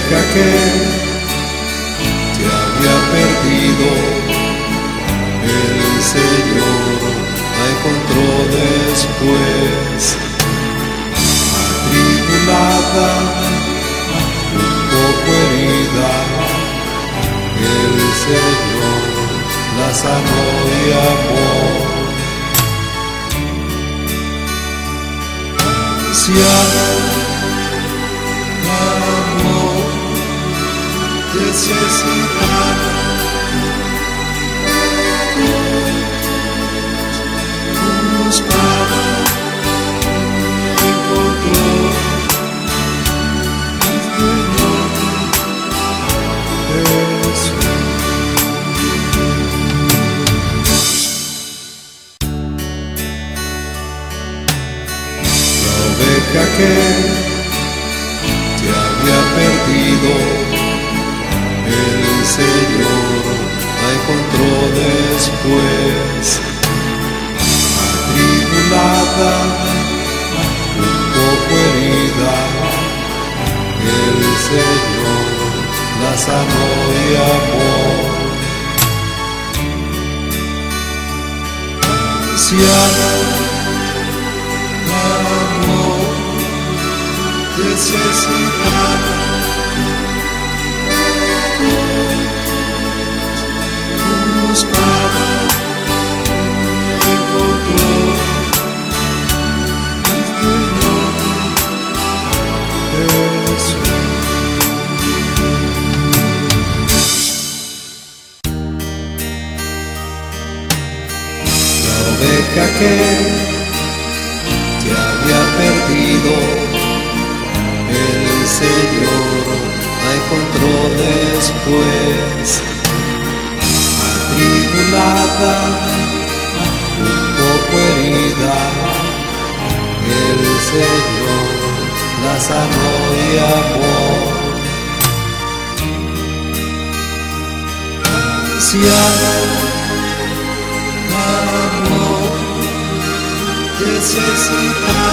oveja que te había perdido, el Señor la encontró después, atribulada, un poco herida, el Señor la sanó y amó. Anciana, amor, necesitada, buscaba, encontró, Señor Jesús. La oveja que te había perdido, el Señor la encontró después, atribulada, un poco herida, el Señor la sanó y amó. Anciana, amor, necesitada, buscaba, encontró, Señor Jesús. La oveja que te había perdido, el Señor la encontró después, atribulada, un poco herida, el Señor la sanó y amó. Anciana, amor, necesitada,